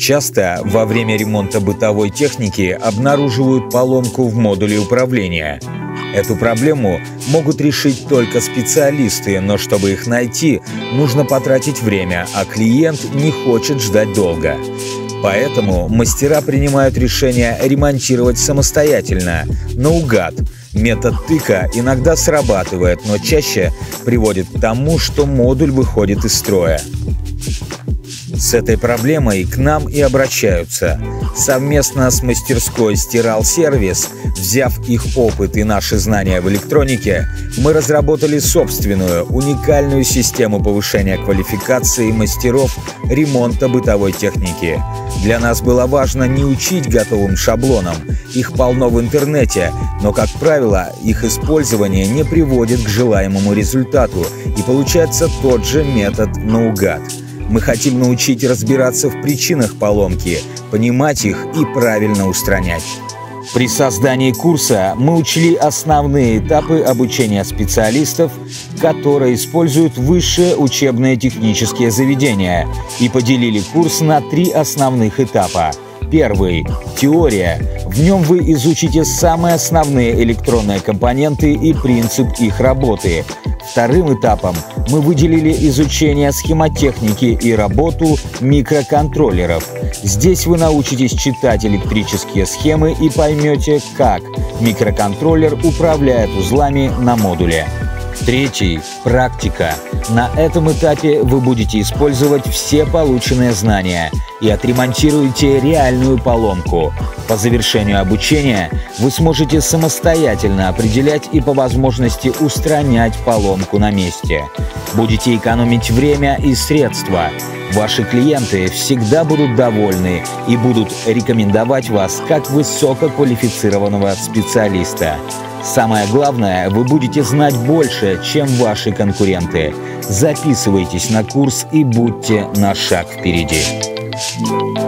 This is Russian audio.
Часто во время ремонта бытовой техники обнаруживают поломку в модуле управления. Эту проблему могут решить только специалисты, но чтобы их найти, нужно потратить время, а клиент не хочет ждать долго. Поэтому мастера принимают решение ремонтировать самостоятельно, наугад. Метод тыка иногда срабатывает, но чаще приводит к тому, что модуль выходит из строя. С этой проблемой к нам и обращаются. Совместно с мастерской «Стирал Сервис», взяв их опыт и наши знания в электронике, мы разработали собственную, уникальную систему повышения квалификации мастеров ремонта бытовой техники. Для нас было важно не учить готовым шаблонам, их полно в интернете, но, как правило, их использование не приводит к желаемому результату, и получается тот же метод наугад. Мы хотим научить разбираться в причинах поломки, понимать их и правильно устранять. При создании курса мы учли основные этапы обучения специалистов, которые используют высшие учебные технические заведения, и поделили курс на 3 основных этапа. Первый – теория. В нем вы изучите самые основные электронные компоненты и принцип их работы. Вторым этапом мы выделили изучение схемотехники и работу микроконтроллеров. Здесь вы научитесь читать электрические схемы и поймете, как микроконтроллер управляет узлами на модуле. Третий – практика. На этом этапе вы будете использовать все полученные знания и отремонтируете реальную поломку. По завершению обучения вы сможете самостоятельно определять и по возможности устранять поломку на месте. Будете экономить время и средства. Ваши клиенты всегда будут довольны и будут рекомендовать вас как высококвалифицированного специалиста. Самое главное, вы будете знать больше, чем ваши конкуренты. Записывайтесь на курс и будьте на шаг впереди.